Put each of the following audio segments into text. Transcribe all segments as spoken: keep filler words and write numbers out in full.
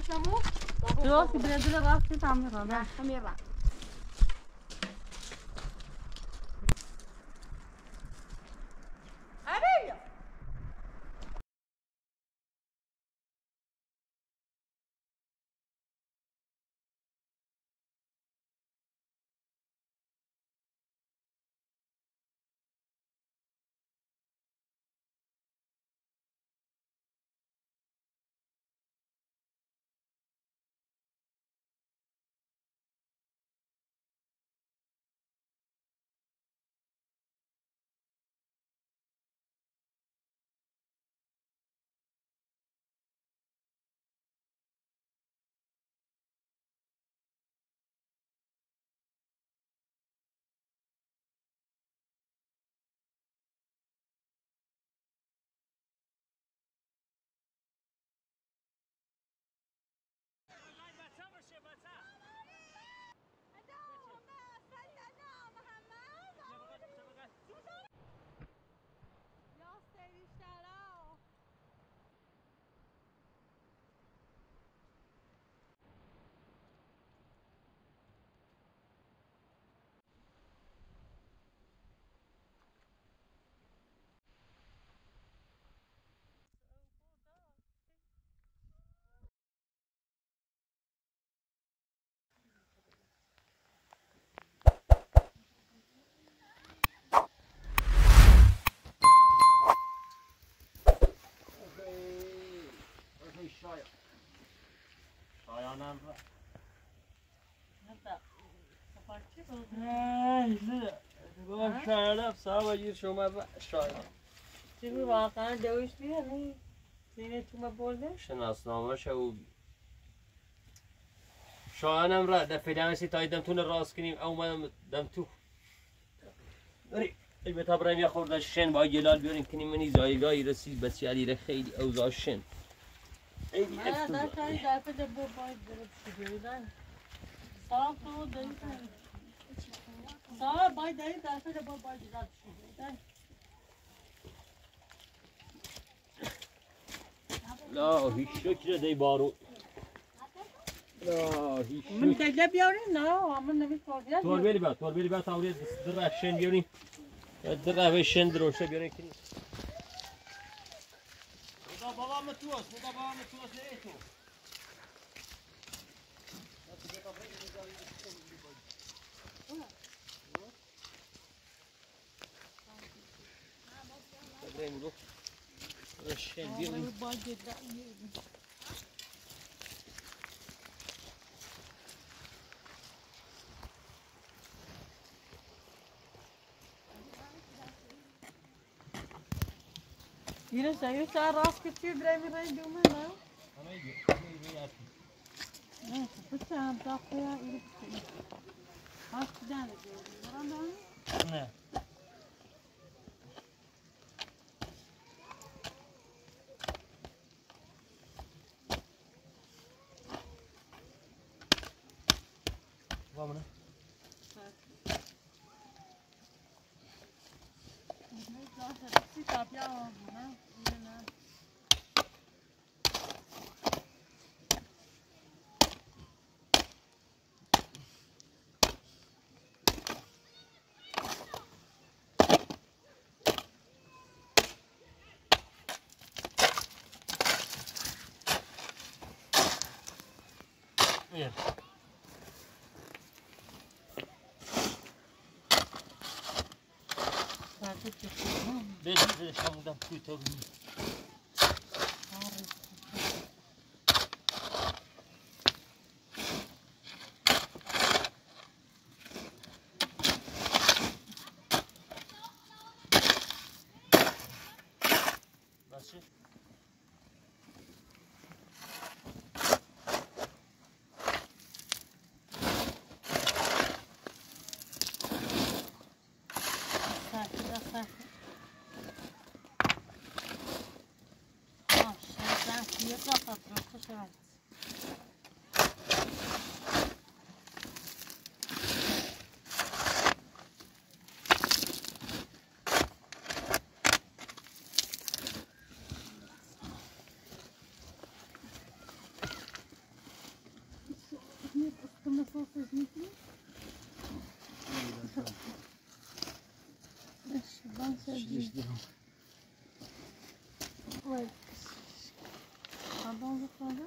نمو درست بلدی رفتی تعمیر را نه تعمیر را شایانم را نه شایانم صاحب گیر شما شایان چی بود واقعا دویش بیه نی سینه تو ما برده شناسنامه شو شایانم را در فیلمسی تا دمتون راست کنیم اومدم دم تو داری ای به تبرم یا خورده شن با گلال بیاریم کنیم منی زایگاهی رسید بسیاری را خیلی اوضاع شن خیلی من در کاری در پده بو باید برد شدیدن صاحب تو داری کنی صاحب باید داری در پده بو باید رد شدیدن لا هیچ شکر دی بارو لا هیچ من تگه بیاریم نه من نمی توضیح تور بیلی با تور بیلی با تاوری در شن بیاریم در شن دروشه بیاریم کنیم ندا بابا متوس ندا بابا متوس نه تو بریم رو شن بیاریم Yine sen yine sen rast geçiyor birey birey diyorum ben lan. Ana iyi iyi yaptın. Ne? Bu sen dakikaya ilk. Hastiden diyorum. Buran da ne? Var mı ne? Yeah. Deixa eu deixar um da puta ali. Nasıl? Değiştirdim. Vay. Pardon zıpladı.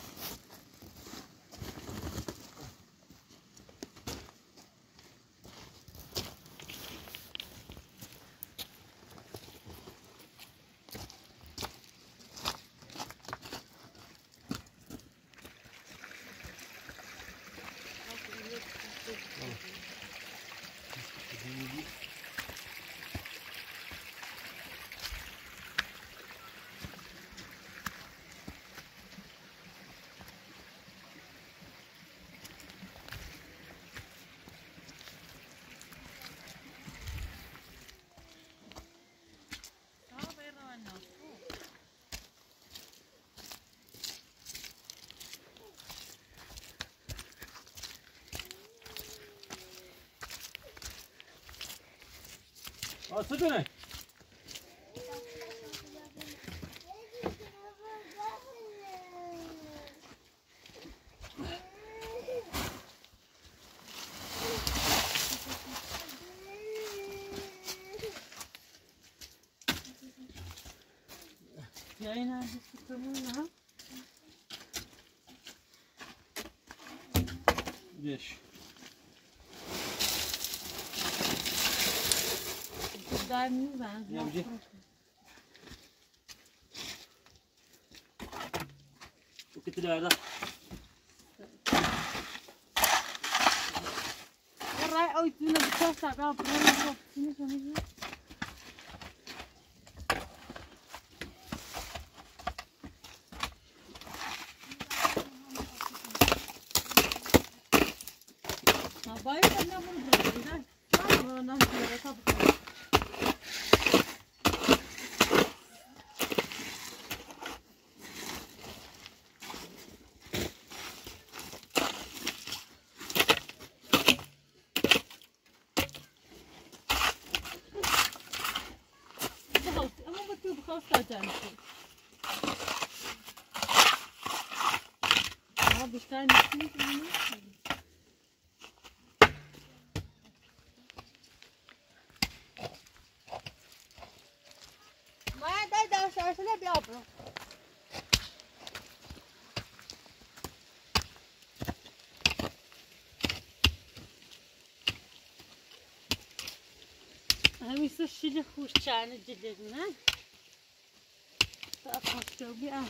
Sustenance. Yayın adresi kanalına. Beş. Güzelliğini ben. Ne yapacağız? Bu kitlerde. Ray o yüzüne bir çok sakal. Buraya çok sinir sanırım. Babayı sen ne bunu bırakıyorsun? Tamam mı? Ondan sonra tabii. Ama bakıyor bu hasta canlısı. Ama bir tane ismini bilmiyorum. Maya da da şaşırla bir abla. همیشه شیلی خوشچانه جدیدونه. تا خوشگل بیام.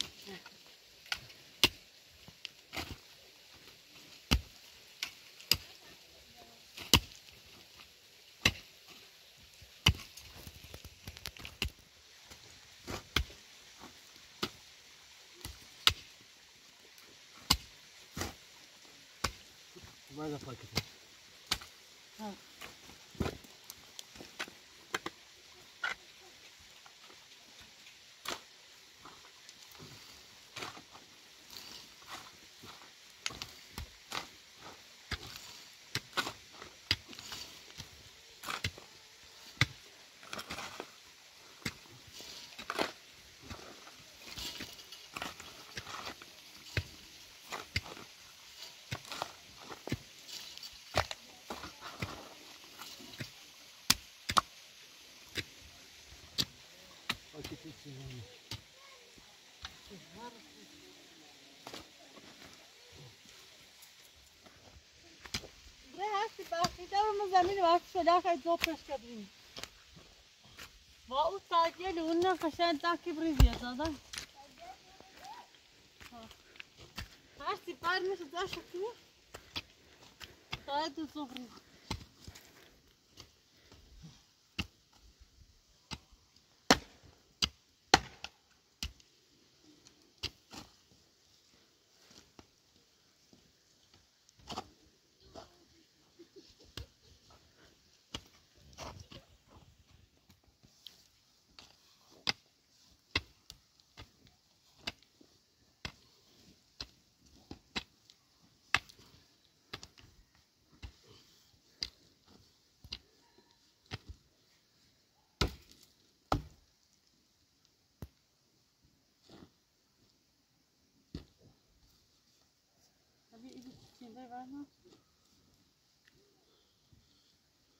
Nerede fark ettin? Ha. Fark ettin. نه هستی بخشی دارم زمین وقت شده خیلی دوپش کردیم با اون تاجیل اون نخشن تاکی بریزی دادا هستی بر میشه داشت کنی خیلی دو زبری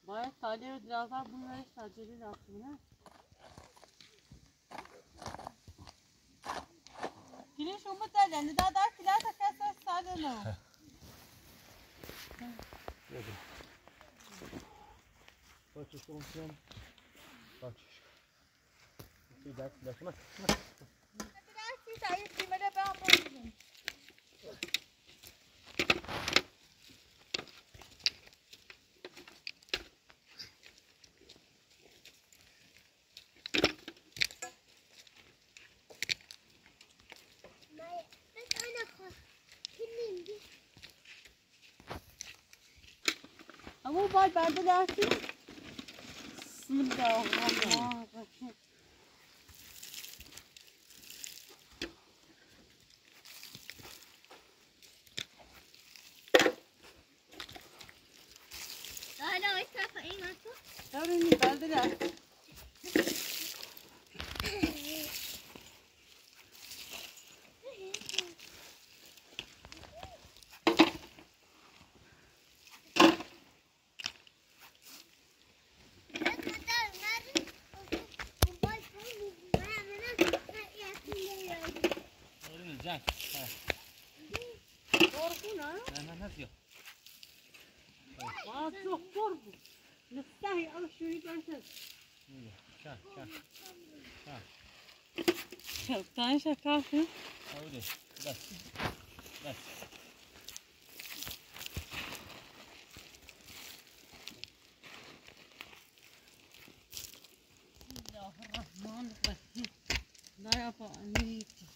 باید سالی رو درازا بونورش تجلی لازمه گیری شما دادن دادا کلاس کسا سالی نو باچش کنم کنم باچش کنم دست دست من دستی سایی سیمله به هم بودیم اما باید برده دستی بسم الله الرحمن الرحیم لا اسمع ايه ماسو دارونی برده دستی جان قربونه نه نه نه بیا واه شو قربو نستحي أو شو يبرشل شان شان شان شفتان شكافي اولي بس بس بسم الله الرحمن الرحيم لا يابا أنيتي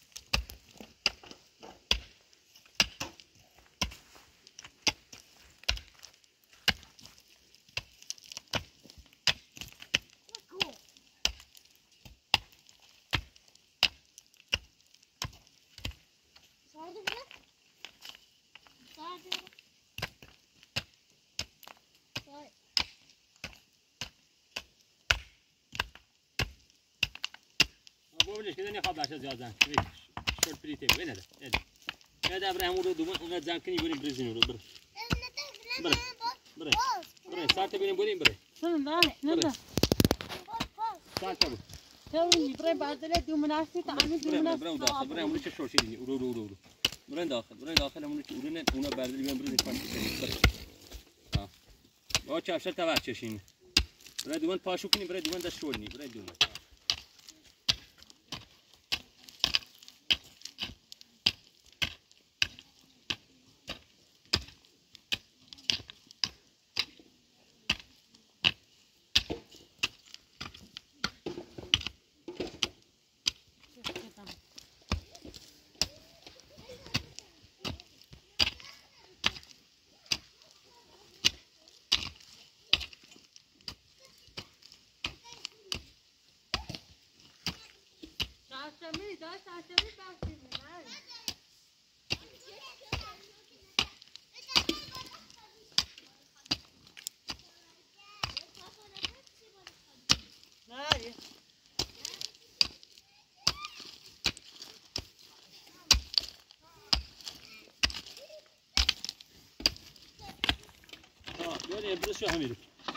بابلش كده نخاف عشان زيادان شورت بريتي وين هذا هذا هذا ابراهيم ولو دوما انا زانكني يقولين بريزين ولو بر بر بر بر ساعه بيني بولين بر سنة نبدأ ساعه بر توني بري بعد لا دو مناسبة تعمل دو مناسبة برا داخل برا وليش شو شيء ورو ورو ورو برا داخل برا داخل وليش ورنا ونا بعد اليوم بريزين فانت اه ما تشافش تبع تشين برا دوان پاشو کنی برا دوان دست شولنی برا دوان تعشمي ده تعشمي تعشمي معاي معاي اه böyle burası şu hamirim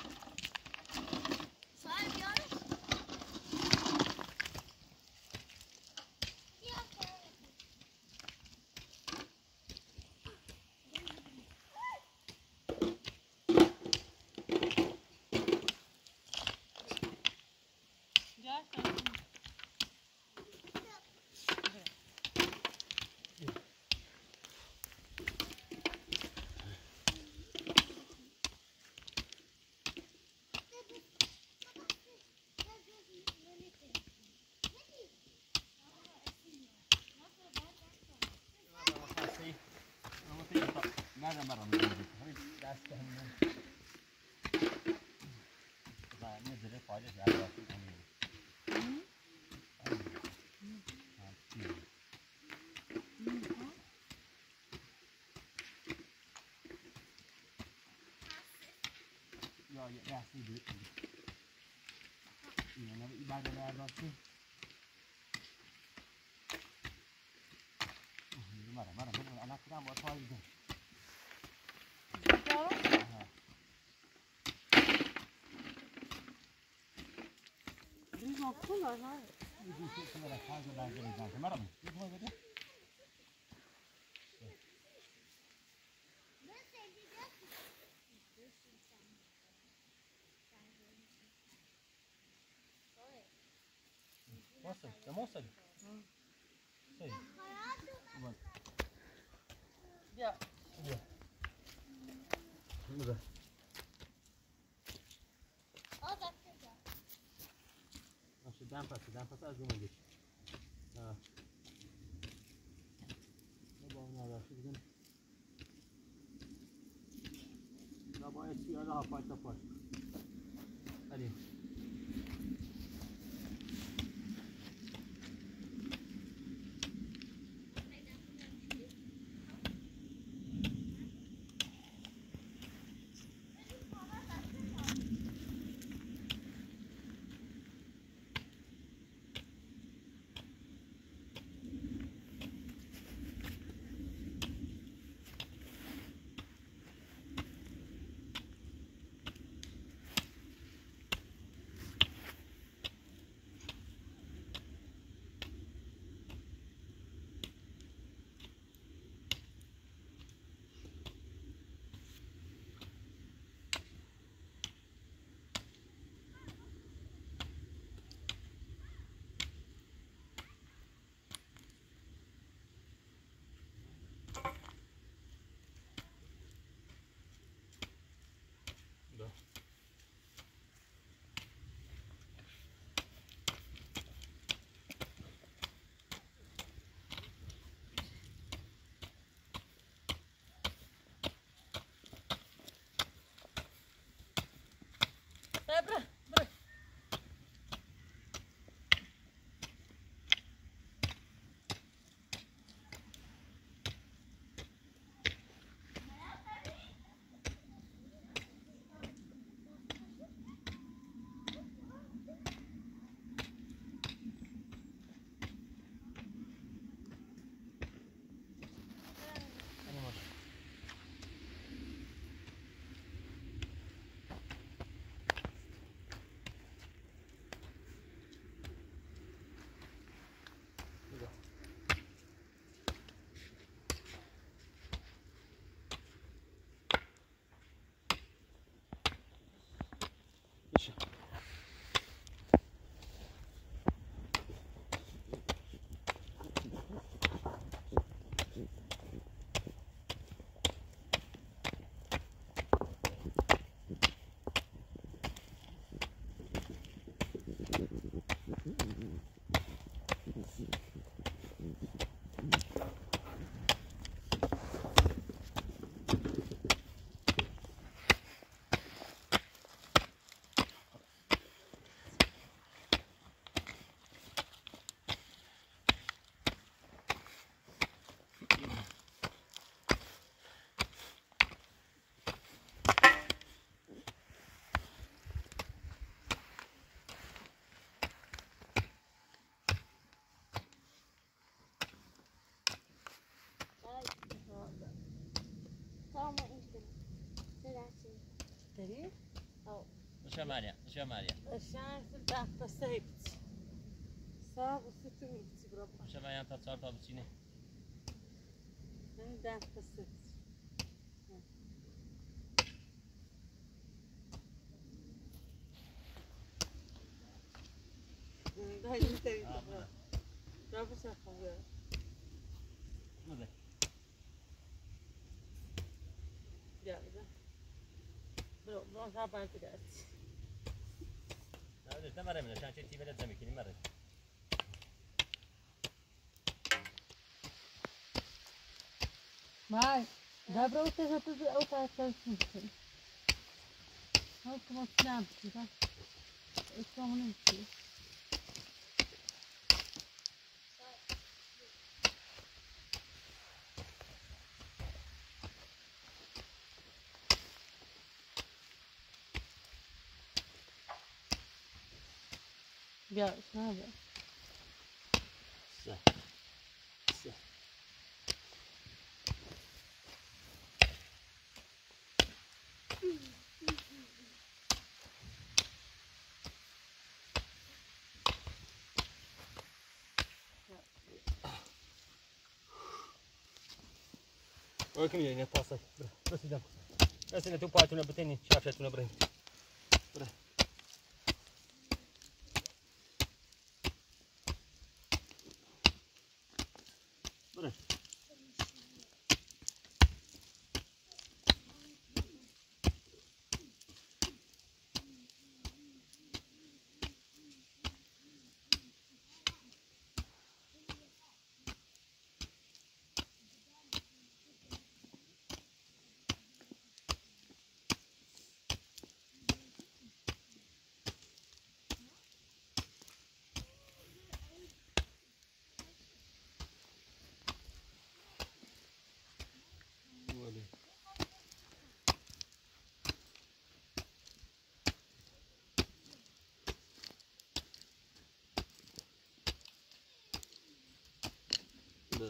مرة مرة من عندك هاي دست هم طبعا نزل فاجأ على راسي يا يا يا سيدي أنا بعد على راسي مرة مرة مرة أنا كلام وطايل ده Bunlar ha. وصل لما وصل طيب Ya. بذار ماشي دام پس دام پس از اون میگه ها با اون نداشت دیگه لا باید سیاله ها پایت پایت علی Bırak, bırak. داری؟ شمالية شمالية الشمس تحت السيبت صعب وست ويبتي بربع شمالية أنت تصار طاب تشيني من تحت السيبت ده هيجي تاني برافو شافوا ماذا؟ يا إذا برو برو تعبان كده لا ليش ده مرة من عشان شيء تبي لازم يكون مرة ماي ده برو تجا تجا أو تعترفين هاو كم تنام كده إيش ما نمشي يا إيش هذا صح صح Oricum e ne pasă. Răsădăm. Răsădăm tu patru băteni, șapte tu brăi. Bra. Bra. Da.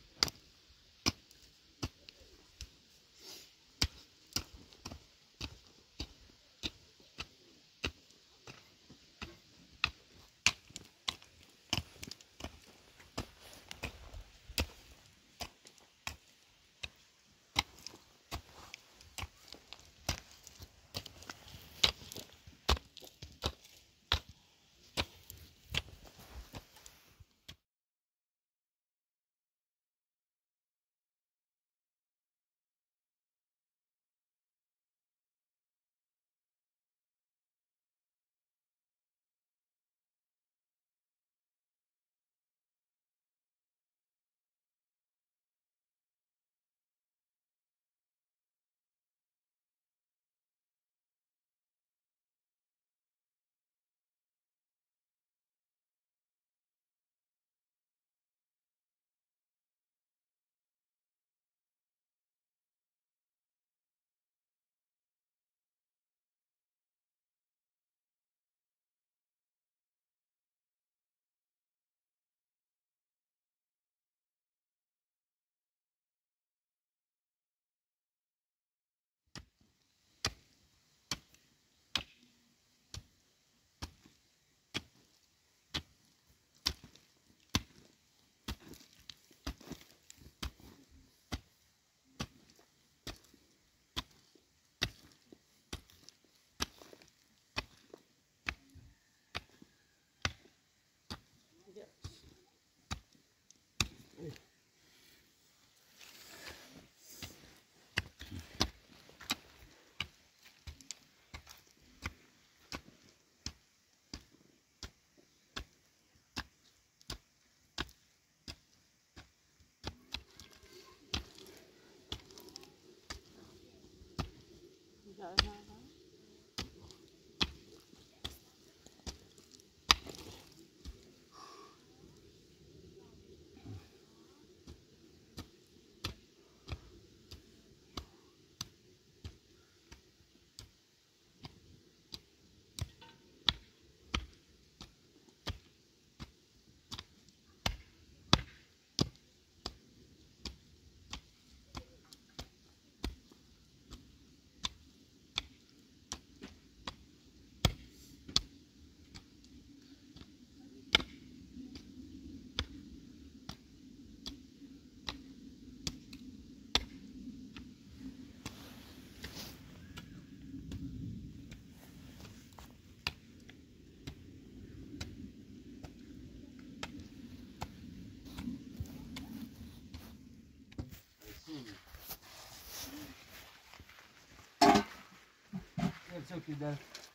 Çok güzel.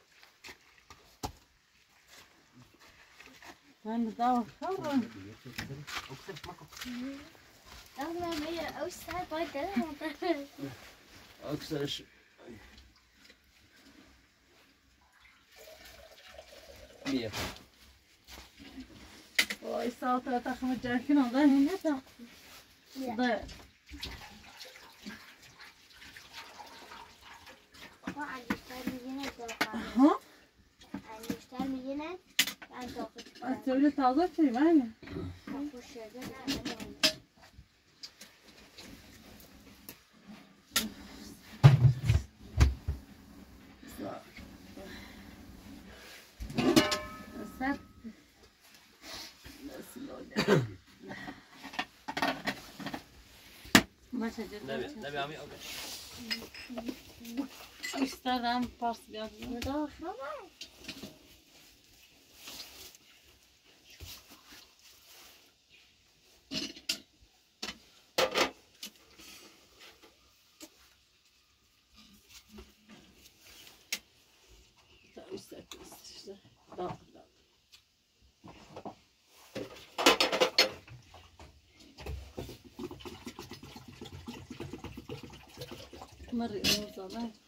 Ben de daha kalırım. Dan ben weer Oostenrijk bij Nederland. Ook zelfs. Meer. Oy salata takımı cerkin oldu. Ne tak? Da. Ha? Söyle taze şey mi aynı? Sen nasıl oldu? ما شجر نبي نبي عمي اوكي استردم پارس بیاد مداخله مرة موزة